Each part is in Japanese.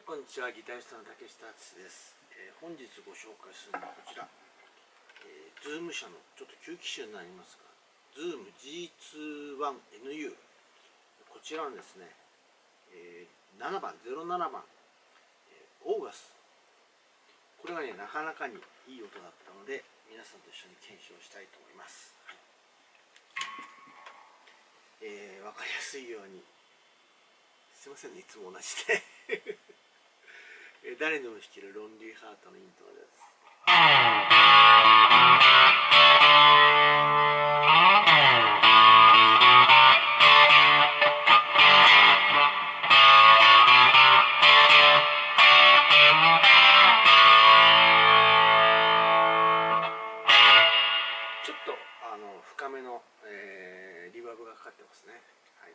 こんにちは。ギタリストの竹下敦です。本日ご紹介するのはこちら、ズーム社のちょっと旧機種になりますが、ズーム G21NU、 こちらのですね、7番07番、オーガス、これがねなかなかにいい音だったので、皆さんと一緒に検証したいと思います。分かりやすいように、すいませんね、いつも同じで誰でも弾けるロンリーハートのイントロです。ちょっと深めの、リバーブがかかってますね。はい。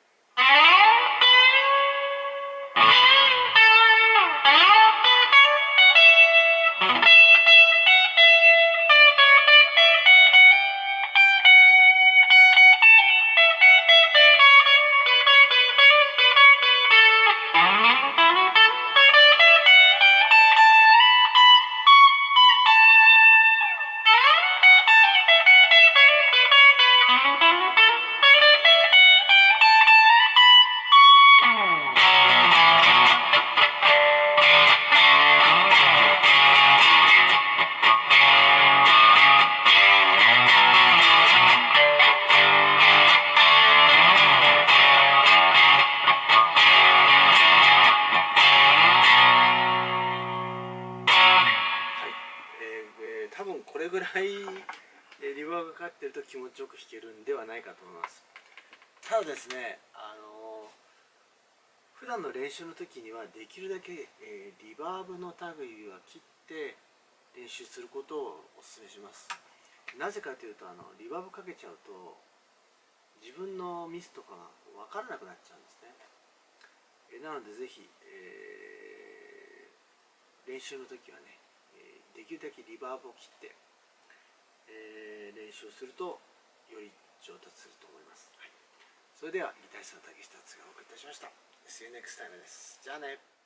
多分これぐらいリバーブがかかってると気持ちよく弾けるんではないかと思います。ただですね、普段の練習の時にはできるだけ、リバーブの類は切って練習することをお勧めします。なぜかというと、リバーブかけちゃうと自分のミスとかが分からなくなっちゃうんですね。なのでぜひ、練習の時はね、できるだけリバーブを切って、練習するとより上達すると思います。はい、それではギタリストの竹下敦がお送りいたしました。See you next time です。じゃあね。